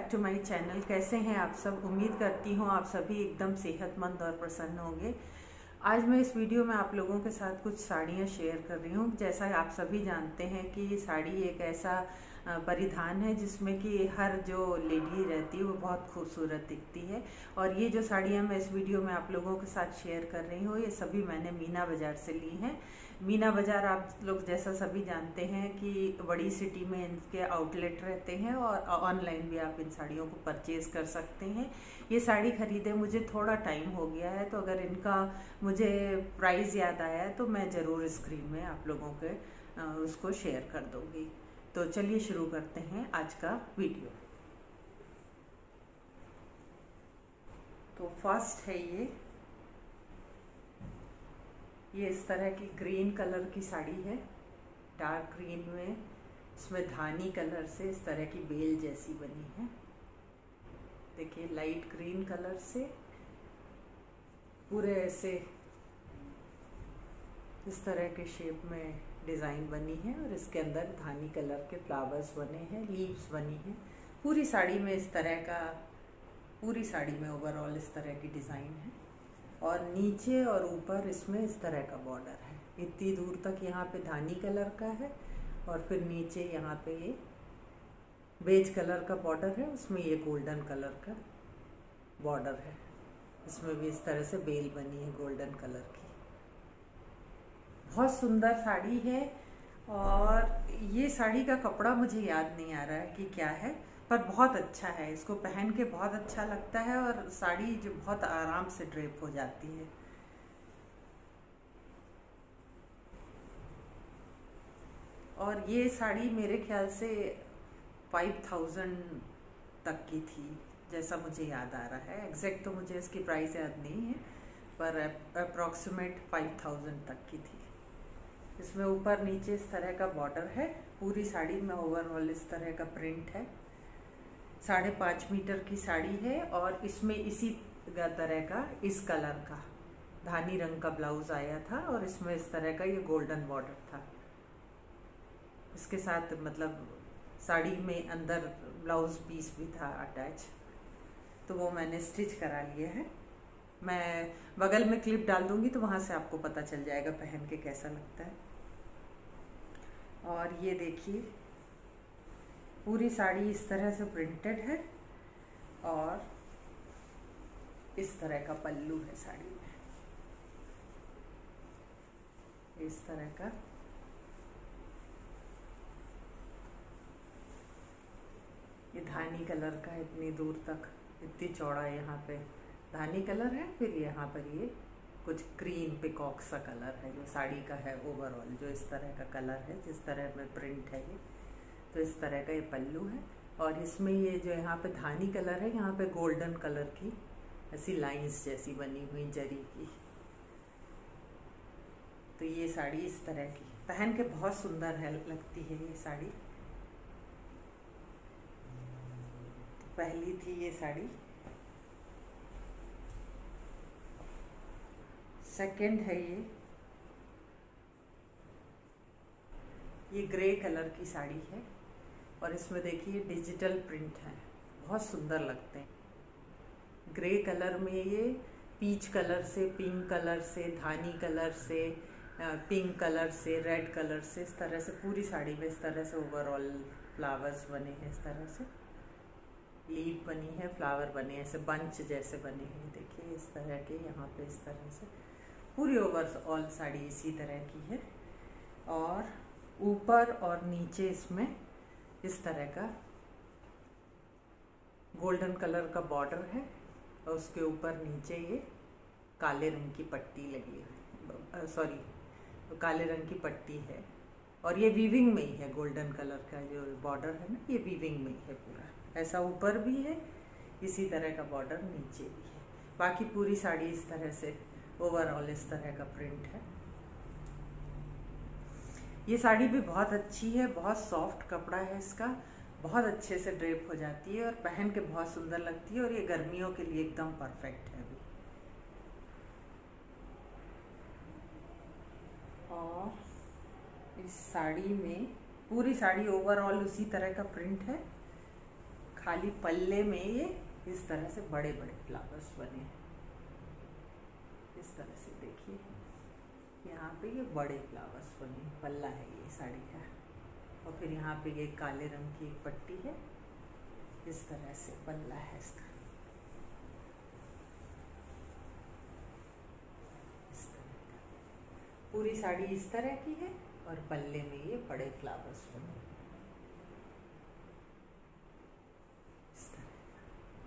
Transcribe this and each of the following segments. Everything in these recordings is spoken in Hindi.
To my channel. कैसे हैं आप सब? उम्मीद करती हूँ आप सभी एकदम सेहतमंद और प्रसन्न होंगे। आज मैं इस वीडियो में आप लोगों के साथ कुछ साड़ियाँ शेयर कर रही हूँ। जैसा आप सभी जानते हैं कि साड़ी एक ऐसा परिधान है जिसमें कि हर जो लेडी रहती है वो बहुत खूबसूरत दिखती है। और ये जो साड़ियाँ मैं इस वीडियो में आप लोगों के साथ शेयर कर रही हूँ ये सभी मैंने मीना बाज़ार से ली हैं। मीना बाज़ार आप लोग जैसा सभी जानते हैं कि बड़ी सिटी में इनके आउटलेट रहते हैं और ऑनलाइन भी आप इन साड़ियों को परचेज़ कर सकते हैं। ये साड़ी ख़रीदे मुझे थोड़ा टाइम हो गया है, तो अगर इनका मुझे प्राइस याद आया है तो मैं ज़रूर स्क्रीन में आप लोगों के उसको शेयर कर दूँगी। तो चलिए शुरू करते हैं आज का वीडियो। तो फर्स्ट है ये इस तरह की ग्रीन कलर की साड़ी है, डार्क ग्रीन में इसमें धानी कलर से इस तरह की बेल जैसी बनी है। देखिए लाइट ग्रीन कलर से पूरे ऐसे इस तरह के शेप में डिज़ाइन बनी है और इसके अंदर धानी कलर के फ्लावर्स बने हैं, लीव्स बनी हैं। पूरी साड़ी में इस तरह का, पूरी साड़ी में ओवरऑल इस तरह की डिज़ाइन है और नीचे और ऊपर इसमें इस तरह का बॉर्डर है। इतनी दूर तक यहाँ पे धानी कलर का है और फिर नीचे यहाँ पे ये बेज कलर का बॉर्डर है, उसमें ये गोल्डन कलर का बॉर्डर है। इसमें भी इस तरह से बेल बनी है गोल्डन कलर की। बहुत सुंदर साड़ी है और ये साड़ी का कपड़ा मुझे याद नहीं आ रहा है कि क्या है, पर बहुत अच्छा है। इसको पहन के बहुत अच्छा लगता है और साड़ी जो बहुत आराम से ड्रेप हो जाती है। और ये साड़ी मेरे ख्याल से 5000 तक की थी, जैसा मुझे याद आ रहा है। एग्जैक्ट तो मुझे इसकी प्राइस याद नहीं है, पर अप्रॉक्सीमेट 5000 तक की थी। इसमें ऊपर नीचे इस तरह का बॉर्डर है। पूरी साड़ी में ओवरऑल इस तरह का प्रिंट है। 5.5 मीटर की साड़ी है और इसमें इसी तरह का इस कलर का धानी रंग का ब्लाउज आया था और इसमें इस तरह का ये गोल्डन बॉर्डर था। इसके साथ मतलब साड़ी में अंदर ब्लाउज पीस भी था अटैच, तो वो मैंने स्टिच करा लिया है। मैं बगल में क्लिप डाल दूंगी तो वहाँ से आपको पता चल जाएगा पहन के कैसा लगता है। और ये देखिए पूरी साड़ी इस तरह से प्रिंटेड है और इस तरह का पल्लू है साड़ी में, इस तरह का। ये धानी कलर का है, इतनी दूर तक इतनी चौड़ा यहाँ पे धानी कलर है। फिर यहाँ पर ये कुछ क्रीम पिकॉक सा कलर है जो साड़ी का है ओवरऑल, जो इस तरह का कलर है, जिस तरह में प्रिंट है ये। तो इस तरह का ये पल्लू है और इसमें ये जो यहाँ पे धानी कलर है, यहाँ पे गोल्डन कलर की ऐसी लाइंस जैसी बनी हुई जरी की। तो ये साड़ी इस तरह की पहन के बहुत सुंदर है, लगती है ये साड़ी। पहली थी ये साड़ी। सेकंड है ये ग्रे कलर की साड़ी है और इसमें देखिए डिजिटल प्रिंट है, बहुत सुंदर लगते हैं। ग्रे कलर में ये पीच कलर से, पिंक कलर से, धानी कलर से, पिंक कलर से, रेड कलर से, इस तरह से पूरी साड़ी में इस तरह से ओवरऑल फ्लावर्स बने हैं। इस तरह से लीफ बनी है, फ्लावर बने हैं, ऐसे बंच जैसे बने हैं। देखिए इस तरह के यहाँ पे इस तरह से पूरी ओवरऑल साड़ी इसी तरह की है और ऊपर और नीचे इसमें इस तरह का गोल्डन कलर का बॉर्डर है और उसके ऊपर नीचे ये काले रंग की पट्टी लगी है, सॉरी काले रंग की पट्टी है और ये वीविंग में ही है। गोल्डन कलर का जो बॉर्डर है ना, ये वीविंग में ही है पूरा। ऐसा ऊपर भी है, इसी तरह का बॉर्डर नीचे भी है। बाकी पूरी साड़ी इस तरह से ओवरऑल इस तरह का प्रिंट है। ये साड़ी भी बहुत अच्छी है, बहुत सॉफ्ट कपड़ा है इसका, बहुत अच्छे से ड्रेप हो जाती है और पहन के बहुत सुंदर लगती है और ये गर्मियों के लिए एकदम परफेक्ट है अभी। और इस साड़ी में पूरी साड़ी ओवरऑल उसी तरह का प्रिंट है, खाली पल्ले में ये इस तरह से बड़े बड़े फ्लावर्स बने हैं। इस तरह से देखिए, यहाँ पे ये बड़े फ्लावर्स बने हैं, पल्ला है ये साड़ी का। और फिर यहाँ पे ये काले रंग की एक पट्टी है, इस तरह से पल्ला है इसका। इस तरह का पूरी साड़ी इस तरह की है और पल्ले में ये बड़े फ्लावर्स बने। इस तरह का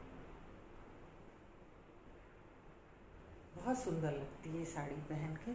बहुत सुंदर लगती है साड़ी पहन के।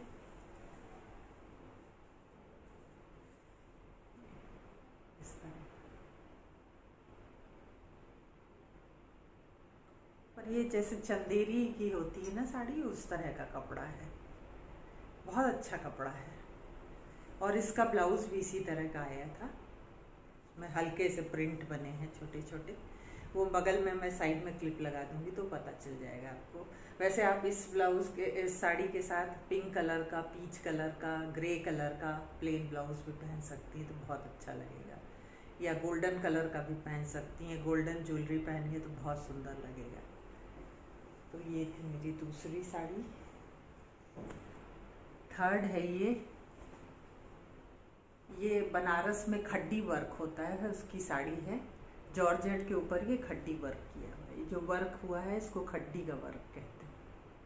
और ये जैसे चंदेरी की होती है ना साड़ी, उस तरह का कपड़ा है, बहुत अच्छा कपड़ा है। और इसका ब्लाउज भी इसी तरह का आया था, मैं हल्के से प्रिंट बने हैं छोटे छोटे, वो बगल में मैं साइड में क्लिप लगा दूंगी तो पता चल जाएगा आपको। वैसे आप इस ब्लाउज के, इस साड़ी के साथ पिंक कलर का, पीच कलर का, ग्रे कलर का प्लेन ब्लाउज भी पहन सकती है तो बहुत अच्छा लगेगा, या गोल्डन कलर का भी पहन सकती हैं, गोल्डन ज्वेलरी पहनिए तो बहुत सुंदर लगेगा। तो ये थी मेरी दूसरी साड़ी। थर्ड है ये बनारस में खड्डी वर्क होता है, उसकी साड़ी है। जॉर्जेट के ऊपर ये खड्डी वर्क किया हुआ है, जो वर्क हुआ है इसको खड्डी का वर्क कहते हैं।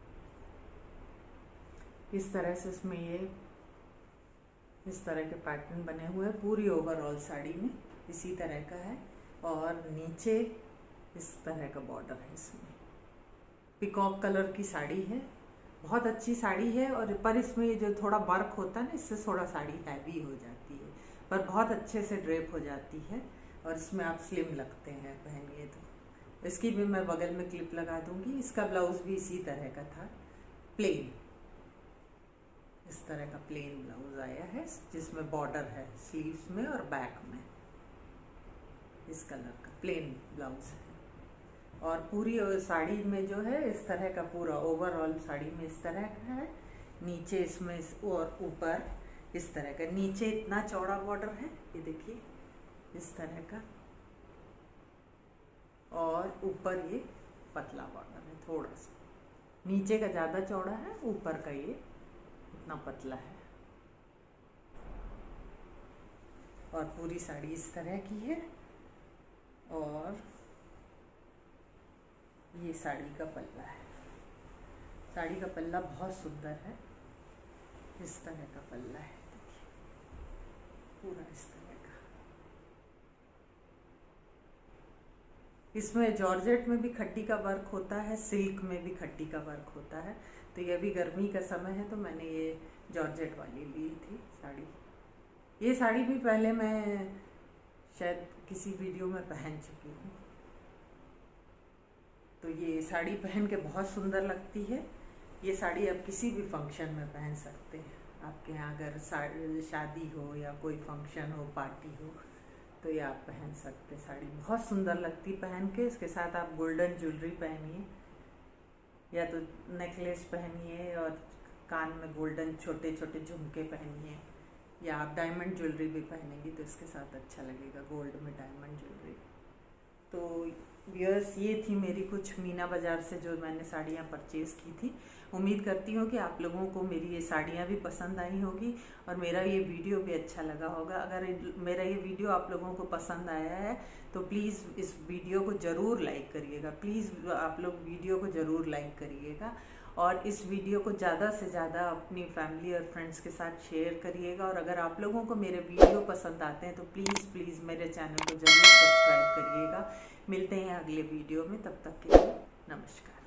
इस तरह से इसमें ये इस तरह के पैटर्न बने हुए हैं, पूरी ओवरऑल साड़ी में इसी तरह का है। और नीचे इस तरह का बॉर्डर है, इसमें पिकॉक कलर की साड़ी है, बहुत अच्छी साड़ी है। और पर इसमें ये जो थोड़ा वर्क होता है ना, इससे थोड़ा साड़ी हैवी हो जाती है, पर बहुत अच्छे से ड्रेप हो जाती है। और इसमें आप स्लिम लगते हैं पहनिए तो। इसकी भी मैं बगल में क्लिप लगा दूंगी। इसका ब्लाउज भी इसी तरह का था, प्लेन, इस तरह का प्लेन ब्लाउज आया है, जिसमें बॉर्डर है स्लीव्स में और बैक में। इस कलर का प्लेन ब्लाउज है। और पूरी साड़ी में जो है इस तरह का, पूरा ओवरऑल साड़ी में इस तरह का है। नीचे इसमें और ऊपर इस तरह का, नीचे इतना चौड़ा बॉर्डर है, ये देखिए इस तरह का, और ऊपर ये पतला बॉर्डर है, थोड़ा सा नीचे का ज़्यादा चौड़ा है, ऊपर का ये इतना पतला है। और पूरी साड़ी इस तरह की है। और ये साड़ी का पल्ला है, साड़ी का पल्ला बहुत सुंदर है, इस तरह का पल्ला है, देखिए पूरा इस तरह का। इसमें जॉर्जेट में भी खड्डी का वर्क होता है, सिल्क में भी खड्डी का वर्क होता है। तो ये अभी गर्मी का समय है तो मैंने ये जॉर्जेट वाली ली थी साड़ी। ये साड़ी भी पहले मैं शायद किसी वीडियो में पहन चुकी हूँ। तो ये साड़ी पहन के बहुत सुंदर लगती है। ये साड़ी आप किसी भी फंक्शन में पहन सकते हैं। आपके यहाँ अगर शादी हो या कोई फंक्शन हो, पार्टी हो, तो ये आप पहन सकते। साड़ी बहुत सुंदर लगती पहन के। इसके साथ आप गोल्डन ज्वेलरी पहनिए, या तो नेकलेस पहनिए और कान में गोल्डन छोटे छोटे झुमके पहनिए, या आप डायमंड ज्वेलरी भी पहनेंगी तो इसके साथ अच्छा लगेगा, गोल्ड में डायमंड ज्वेलरी। तो व्यूअर्स, ये थी मेरी कुछ मीना बाज़ार से जो मैंने साड़ियाँ परचेज़ की थी। उम्मीद करती हूँ कि आप लोगों को मेरी ये साड़ियाँ भी पसंद आई होगी और मेरा ये वीडियो भी अच्छा लगा होगा। अगर मेरा ये वीडियो आप लोगों को पसंद आया है तो प्लीज़ इस वीडियो को ज़रूर लाइक करिएगा। प्लीज़ आप लोग वीडियो को ज़रूर लाइक करिएगा और इस वीडियो को ज़्यादा से ज़्यादा अपनी फैमिली और फ्रेंड्स के साथ शेयर करिएगा। और अगर आप लोगों को मेरे वीडियो पसंद आते हैं तो प्लीज़ मेरे चैनल को ज़रूर सब्सक्राइब करिएगा। मिलते हैं अगले वीडियो में, तब तक के लिए नमस्कार।